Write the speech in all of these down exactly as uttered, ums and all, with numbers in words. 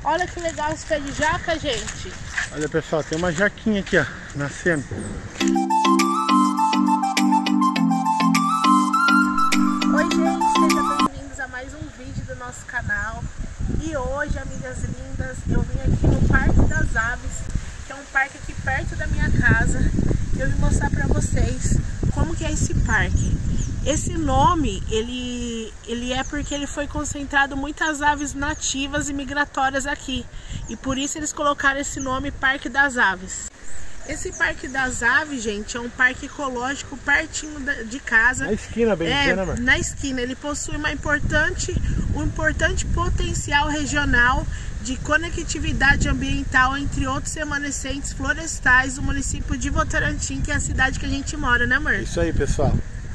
Olha que legal esse pé de jaca, gente. Olha, pessoal, tem uma jaquinha aqui, ó, nascendo. Oi, gente, sejam bem-vindos a mais um vídeo do nosso canal. E hoje, amigas lindas, eu vim aqui no Parque das Aves, que é um parque aqui perto da minha casa. Eu vim mostrar pra vocês como que é esse parque. Esse nome, ele, ele é porque ele foi concentrado muitas aves nativas e migratórias aqui. E por isso eles colocaram esse nome Parque das Aves. Esse Parque das Aves, gente, é um parque ecológico pertinho de casa. Na esquina, bem é, pequena, mano. Na esquina. Ele possui uma importante, um importante potencial regional de conectividade ambiental entre outros remanescentes florestais do município de Votorantim, que é a cidade que a gente mora, né, amor? Isso aí, pessoal.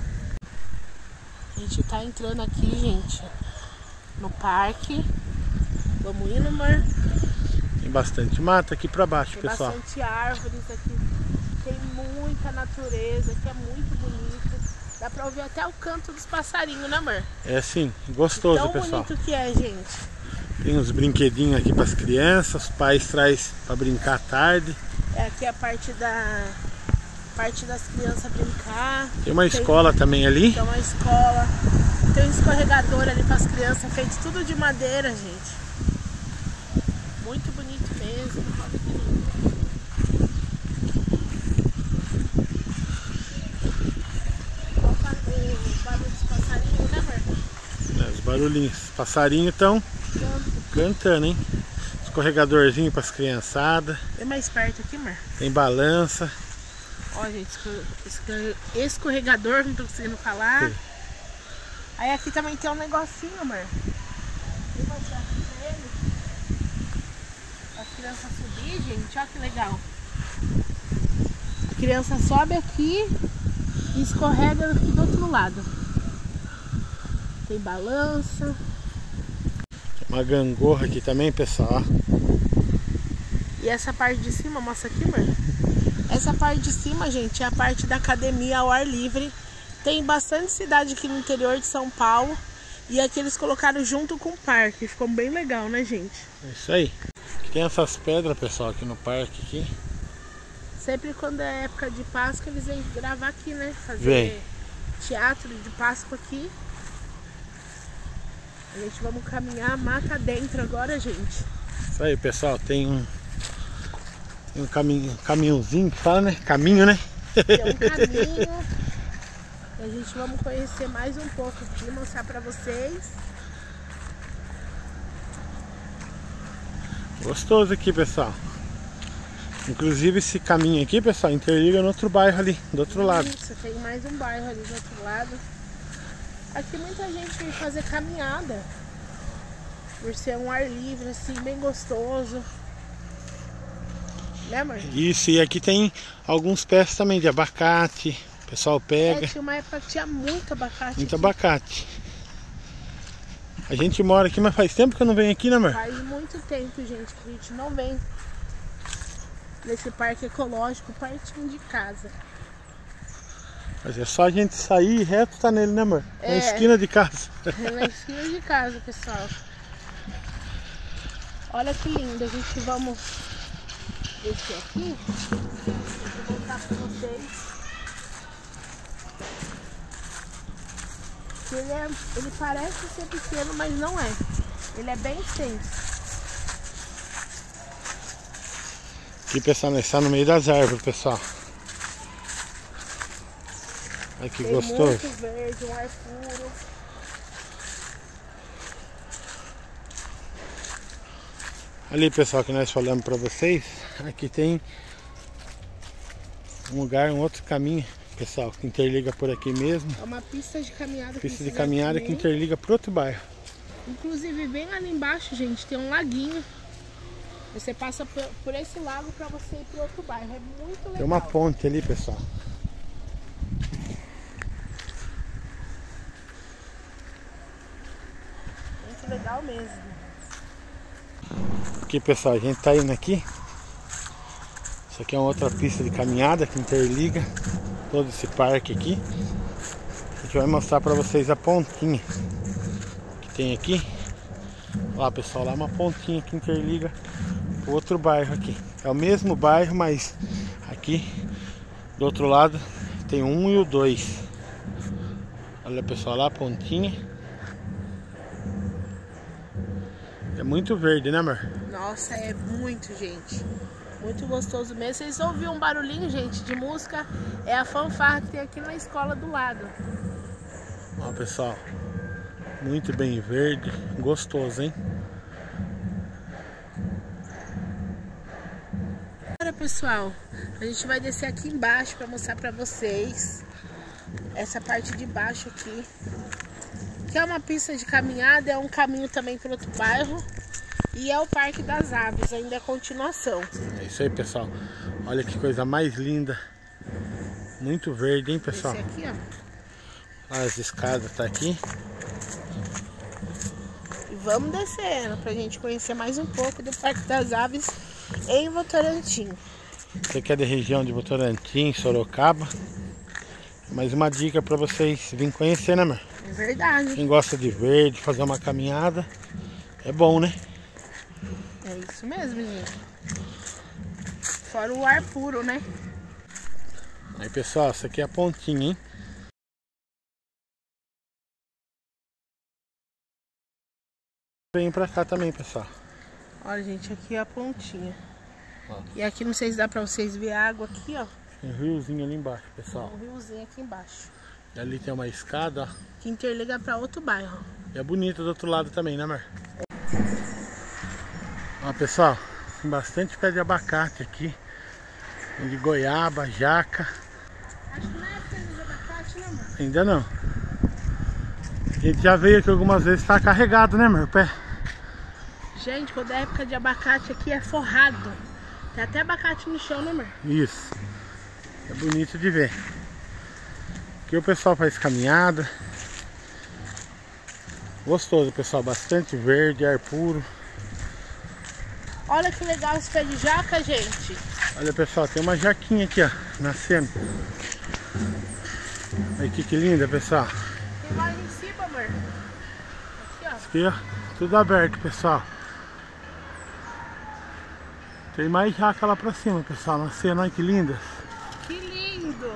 A gente tá entrando aqui, gente, no parque. Vamos indo, amor? Tem bastante mata aqui pra baixo, tem pessoal. Tem bastante árvores aqui. Tem muita natureza, que é muito bonito. Dá pra ouvir até o canto dos passarinhos, né, amor? É sim, gostoso, tão pessoal. Tão bonito que é, gente. Tem uns brinquedinhos aqui para as crianças, os pais trazem para brincar à tarde. É aqui a parte da parte das crianças brincar. Tem uma tem, escola também ali. Tem uma escola. Tem um escorregador ali para as crianças, feito tudo de madeira, gente. Muito bonito mesmo. Olha que lindo. Olha o barulho dos passarinhos, né, amor? É, os barulhinhos. Os passarinhos estão cantando, hein? Escorregadorzinho para as criançadas. Tem mais perto aqui, amor? Tem balança. Ó, gente, escorregador, não tô conseguindo falar. Sim. Aí aqui também tem um negocinho, amor. Vou mostrar aqui pra ele. As crianças subir, gente, olha que legal. A criança sobe aqui e escorrega aqui do outro lado. Tem balança. Uma gangorra aqui também, pessoal. E essa parte de cima, mostra aqui, amor. Essa parte de cima, gente, é a parte da academia ao ar livre. Tem bastante cidade aqui no interior de São Paulo. E aqui eles colocaram junto com o parque. Ficou bem legal, né, gente? É isso aí. Tem essas pedras, pessoal, aqui no parque. Aqui. Sempre quando é época de Páscoa, eles vêm gravar aqui, né? Fazer Vem. teatro de Páscoa aqui. A gente vamos caminhar mata dentro agora, gente. Isso aí, pessoal. Tem um... Tem um caminho, caminhozinho que fala, né? Caminho, né? Tem um caminho. E a gente vamos conhecer mais um pouco aqui, mostrar pra vocês. Gostoso aqui, pessoal. Inclusive esse caminho aqui, pessoal, interliga no outro bairro ali, do outro Isso, lado. Isso, tem mais um bairro ali do outro lado. Aqui muita gente vem fazer caminhada. Por ser um ar livre, assim, bem gostoso. Né, amor? Isso, e aqui tem alguns pés também de abacate, o pessoal pega. É, tinha uma época que tinha muito abacate. Muito aqui. abacate. A gente mora aqui, mas faz tempo que eu não venho aqui, né, amor? Faz muito tempo, gente, que a gente não vem nesse parque ecológico pertinho de casa. Mas é só a gente sair e reto tá nele, né, amor? É. Na esquina de casa. É na esquina de casa, pessoal. Olha que lindo, a gente vamos... Esse aqui, vou mostrar pra vocês. Ele, é, ele parece ser pequeno, mas não é. Ele é bem extenso. Aqui, pessoal, nós estamos no meio das árvores, pessoal. Olha que Tem gostoso. muito verde, um ar puro. Ali, pessoal, que nós falamos pra vocês, aqui tem um lugar, um outro caminho, pessoal, que interliga por aqui mesmo. É uma pista de caminhada. Pista de caminhada que interliga por outro bairro. Inclusive, bem ali embaixo, gente, tem um laguinho. Você passa por, por esse lago pra você ir pro outro bairro. É muito legal. Tem uma ponte ali, pessoal. Muito legal mesmo. Aqui, pessoal, a gente tá indo aqui. Isso aqui é uma outra pista de caminhada que interliga todo esse parque aqui. A gente vai mostrar para vocês a pontinha que tem aqui. Lá, pessoal, lá uma pontinha que interliga o outro bairro aqui. É o mesmo bairro, mas aqui do outro lado tem um e o dois. Olha, pessoal, lá a pontinha. É muito verde, né, amor? Nossa, é muito, gente. Muito gostoso mesmo. Vocês ouviram um barulhinho, gente, de música? É a fanfarra que tem aqui na escola do lado. Ó, pessoal, muito bem verde, gostoso, hein? Agora, pessoal, a gente vai descer aqui embaixo para mostrar para vocês essa parte de baixo aqui, que é uma pista de caminhada, é um caminho também para outro bairro. E é o Parque das Aves, ainda é continuação. É isso aí, pessoal. Olha que coisa mais linda. Muito verde, hein, pessoal? Esse aqui, ó. As escadas tá aqui. E vamos descendo pra gente conhecer mais um pouco do Parque das Aves em Votorantim. Você que é da região de Votorantim, Sorocaba, mais uma dica pra vocês virem conhecer, né, amor? É verdade. Quem gosta de verde, fazer uma caminhada, é bom, né? É isso mesmo, gente. Fora o ar puro, né? Aí, pessoal, essa aqui é a pontinha, hein? Vem pra cá também, pessoal. Olha, gente, aqui é a pontinha. Ó. E aqui, não sei se dá pra vocês ver a água aqui, ó. Tem um riozinho ali embaixo, pessoal. Tem um riozinho aqui embaixo. E ali tem uma escada, ó. Que interliga pra outro bairro. E é bonito do outro lado também, né, amor? Ó, pessoal, tem bastante pé de abacate aqui. Tem de goiaba, jaca. Acho que não é época de abacate, né, amor? Ainda não. A gente já veio aqui algumas vezes, tá carregado, né, amor? O pé. Gente, quando é época de abacate aqui é forrado. Tem até abacate no chão, né, amor? Isso. É bonito de ver. Aqui o pessoal faz caminhada. Gostoso, pessoal. Bastante verde, ar puro. Olha que legal esse pé de jaca, gente. Olha, pessoal, tem uma jaquinha aqui, ó, nascendo. Olha aqui que linda, pessoal. Tem mais em cima, amor. Aqui, ó. Aqui, ó, tudo aberto, pessoal. Tem mais jaca lá pra cima, pessoal, nascendo. Olha que lindas. Que lindo.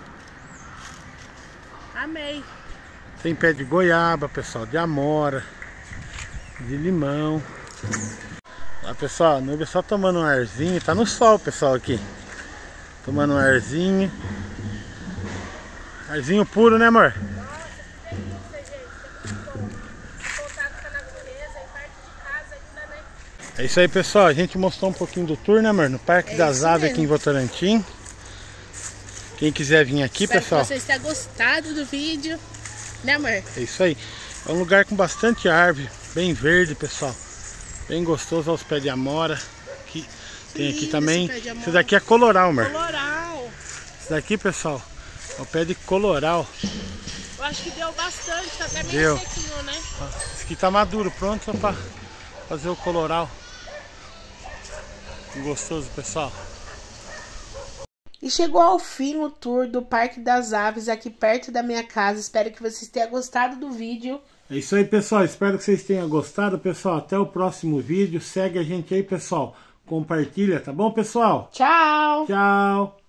Amei. Tem pé de goiaba, pessoal, de amora, de limão. Lá, pessoal, a Núbia só tomando um arzinho. Tá no sol, pessoal, aqui. Tomando um arzinho. Arzinho puro, né, amor? Nossa, que delícia, gente. É muito bom. Esse contato com a natureza e perto de casa ainda, né? É isso aí, pessoal. A gente mostrou um pouquinho do tour, né, amor? No Parque É das isso Aves mesmo. aqui em Votorantim. Quem quiser vir aqui, Espero pessoal. que vocês tenham gostado do vídeo. Né, amor? É isso aí. É um lugar com bastante árvore, bem verde, pessoal. Bem gostoso aos pés de amora. Aqui, tem aqui lindo também. esse pé de amora. Esse daqui é coloral, amor. Coloral. Esse daqui, pessoal, é o pé de coloral. Eu acho que deu bastante, tá até meio Deu. sequinho, né? Esse aqui tá maduro, pronto só pra fazer o coloral. Gostoso, pessoal. E chegou ao fim o tour do Parque das Aves aqui perto da minha casa. Espero que vocês tenham gostado do vídeo. É isso aí, pessoal. Espero que vocês tenham gostado, pessoal. Até o próximo vídeo. Segue a gente aí, pessoal. Compartilha, tá bom, pessoal? Tchau! Tchau!